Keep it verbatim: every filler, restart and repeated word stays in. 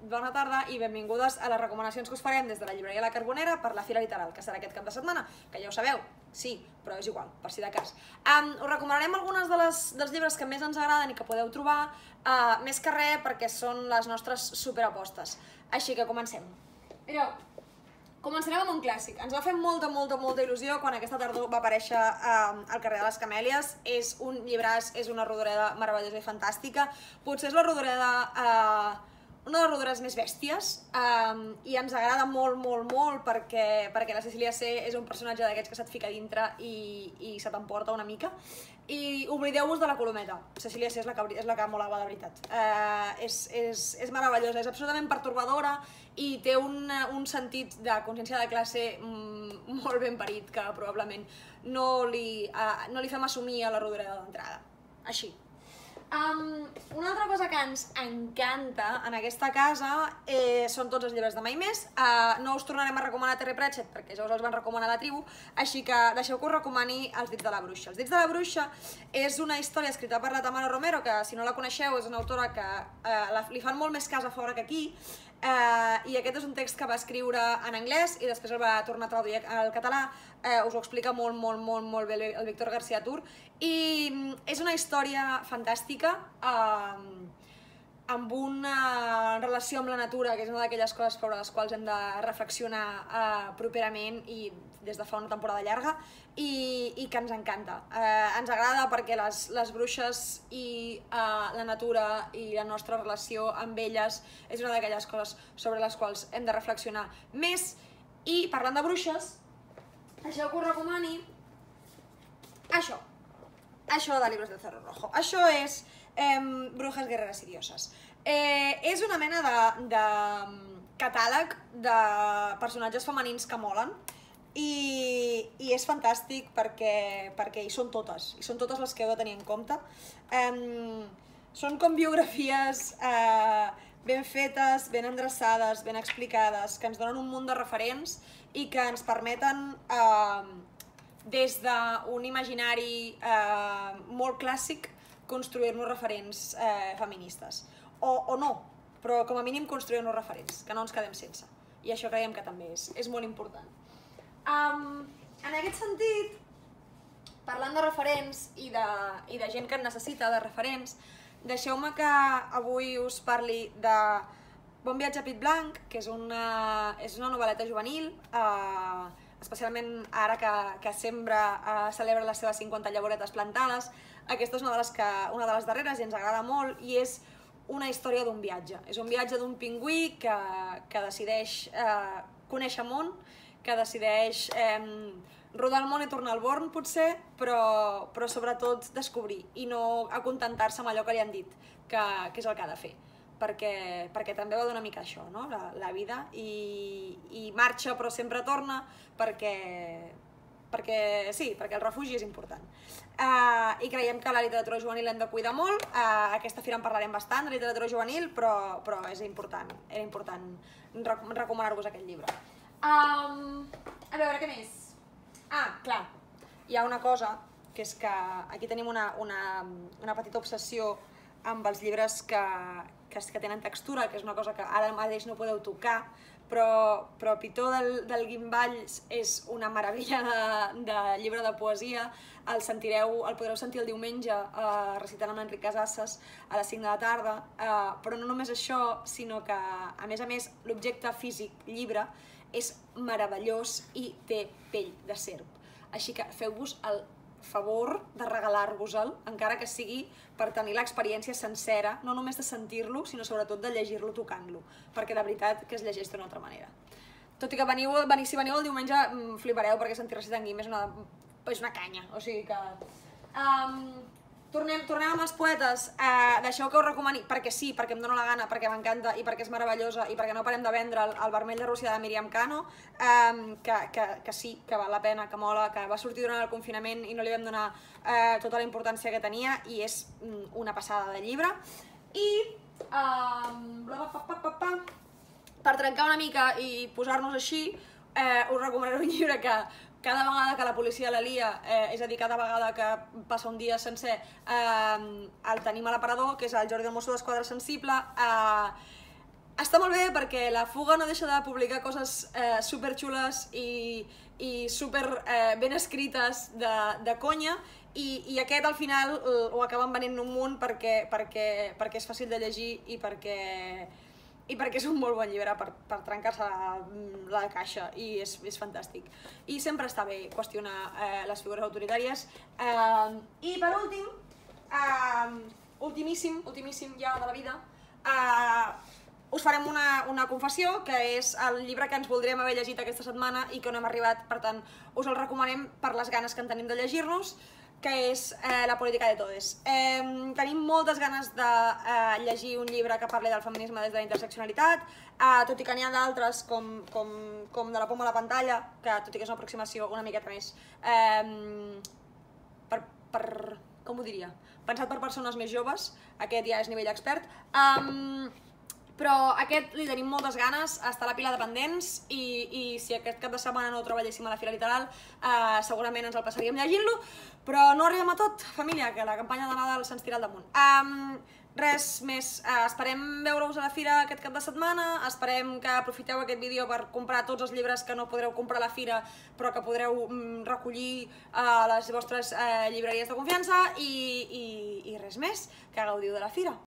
bona tarda i benvingudes a les recomanacions que us farem des de la llibreria La Carbonera per la Fira Literal, que serà aquest cap de setmana, que ja ho sabeu, sí, però és igual, per si de cas. Um, us recomanarem algunes de les, dels llibres que més ens agraden i que podeu trobar, uh, més que res perquè són les nostres superapostes. Així que comencem. Mireu, començarem amb un clàssic. Ens va fer molta, molta, molta il·lusió quan aquesta tardor va aparèixer uh, al carrer de les Camèlies. És un llibràs, és una rodoreda meravellosa i fantàstica. Potser és la rodoreda... Uh, una de les rodores més bèsties, um, i ens agrada molt, molt, molt perquè, perquè la Cecília C és un personatge d'aquests que se't fica dintre i, i se t'emporta una mica. I oblideu-vos de la colometa. Cecília C és la que, és la que molava de veritat. Uh, és, és, és meravellosa, és absolutament pertorbadora i té un, un sentit de consciència de classe mm, molt ben parit que probablement no li, uh, no li fem assumir a la rodoreda d'entrada. Així. Um, una altra cosa que ens encanta en aquesta casa eh, són tots els llibres de Mai Més. Uh, no us tornarem a recomanar Terry Pratchett perquè ja us els van recomanar a la tribu, així que deixeu que us recomani Els dits de la bruixa. Els dits de la bruixa és una història escrita per la Tamara Romero, que si no la coneixeu és una autora que uh, la, li fan molt més cas a fora que aquí. Uh, i aquest és un text que va escriure en anglès i després el va tornar a traduir al català. Uh, us ho explica molt, molt, molt, molt bé el Víctor García Tur i um, és una història fantàstica uh, amb una relació amb la natura, que és una d'aquelles coses sobre les quals hem de reflexionar uh, properament i des de fa una temporada llarga, i, i que ens encanta. Uh, ens agrada perquè les, les bruixes i uh, la natura i la nostra relació amb elles és una d'aquelles coses sobre les quals hem de reflexionar més. I parlant de bruixes, deixeu que us recomani això. Això de Libros del Cerro Rojo. Això és eh, Brujas, Guerreres i Dioses. Eh, és una mena de, de catàleg de personatges femenins que molen i, i és fantàstic perquè, perquè hi són totes, hi són totes les que heu de tenir en compte. Eh, són com biografies eh, ben fetes, ben endreçades, ben explicades, que ens donen un munt de referents i que ens permeten eh, des d'un imaginari eh, molt clàssic construir-nos referents eh, feministes. O, o no, però com a mínim construir-nos referents, que no ens quedem sense. I això creiem que també és, és molt important. Um, en aquest sentit, parlant de referents i de, i de gent que en necessita de referents, deixeu-me que avui us parli de Bon viatge a Pit Blanc, que és una, és una novel·leta juvenil, eh, especialment ara que, que Sembra eh, celebra les seves cinquanta llavoretes plantades. Aquesta és una de les, que, una de les darreres i ens agrada molt i és una història d'un viatge. És un viatge d'un pingüí que, que decideix eh, conèixer món, que decideix eh, rodar el món i tornar al Born, potser, però, però sobretot descobrir i no acontentar-se amb allò que li han dit que, que és el que ha de fer. Perquè, perquè també va d'una mica això, no? la, la vida, i, i marxa però sempre torna perquè, perquè sí, perquè el refugi és important. Uh, I creiem que la literatura juvenil l'hem de cuidar molt. Uh, aquesta fira en parlarem bastant, de literatura juvenil, però, però és important, era important recomanar-vos aquest llibre. Um, a veure, què més? Ah, clar, hi ha una cosa, que és que aquí tenim una, una, una petita obsessió amb els llibres que, que, que tenen textura, que és una cosa que ara mateix no podeu tocar, però, però Pitó del, del Guimball és una meravella de, de llibre de poesia. El sentireu, el podreu sentir el diumenge eh, recitant amb l'Enric Casasses a les cinc de la tarda, eh, però no només això, sinó que, a més a més, l'objecte físic, llibre, és meravellós i té pell de serp. Així que feu-vos el favor de regalar-vos-el, encara que sigui per tenir l'experiència sencera, no només de sentir-lo, sinó sobretot de llegir-lo tocant-lo, perquè de veritat que es llegeix d'una altra manera. Tot i que veniu, veniu, si veniu el diumenge flipareu, perquè sentir recitant Guim és una, és una canya, o sigui que... Um, tornem, tornem amb els poetes, uh, deixeu que us recomani, perquè sí, perquè em dóna la gana, perquè m'encanta i perquè és meravellosa i perquè no parem de vendre el, el Vermell de Rússia de Míriam Cano, um, que, que, que sí, que val la pena, que mola, que va sortir durant el confinament i no li vam donar uh, tota la importància que tenia i és um, una passada de llibre. I um, bla, pa, pa, pa, pa, per trencar una mica i posar-nos així, uh, us recomanaré un llibre que cada vegada que la policia la lia, eh, és a dir, cada vegada que passa un dia sencer, eh, el tenim a l'aparador, que és el Jordi del Mosso d'Esquadra Sensible. Eh, està molt bé perquè la Fuga no deixa de publicar coses eh, superxules i, i super eh, ben escrites de, de conya, i, i aquest al final eh, ho acaben venent un munt perquè, perquè, perquè és fàcil de llegir i perquè, i perquè és un molt bon llibre per, per trencar-se la, la caixa, i és, és fantàstic. I sempre està bé qüestionar eh, les figures autoritàries. Eh, I per últim, eh, ultimíssim, ultimíssim ja de la vida, eh, us farem una, una confessió, que és el llibre que ens voldríem haver llegit aquesta setmana i que no hem arribat, per tant, us el recomanem per les ganes que en tenim de llegir-nos, que és eh, La política de todes. Eh, tenim moltes ganes de eh, llegir un llibre que parli del feminisme des de la interseccionalitat, eh, tot i que n'hi ha d'altres, com, com, com De la poma a la pantalla, que tot i que és una aproximació una miqueta més, eh, per, per, com ho diria? Pensat per persones més joves, aquest ja és nivell expert, eh, però aquest li tenim moltes ganes, està a la pila de pendents, i, i si aquest cap de setmana no ho treballéssim a la Fira Literal, eh, segurament ens el passaríem llegint-lo, però no arribem a tot, família, que la campanya de Nadal se'ns tira al damunt. Um, res més, uh, esperem veure-us a la Fira aquest cap de setmana, esperem que aprofiteu aquest vídeo per comprar tots els llibres que no podreu comprar a la Fira, però que podreu um, recollir a les vostres uh, llibreries de confiança, i, i, i res més, que gaudiu de la Fira.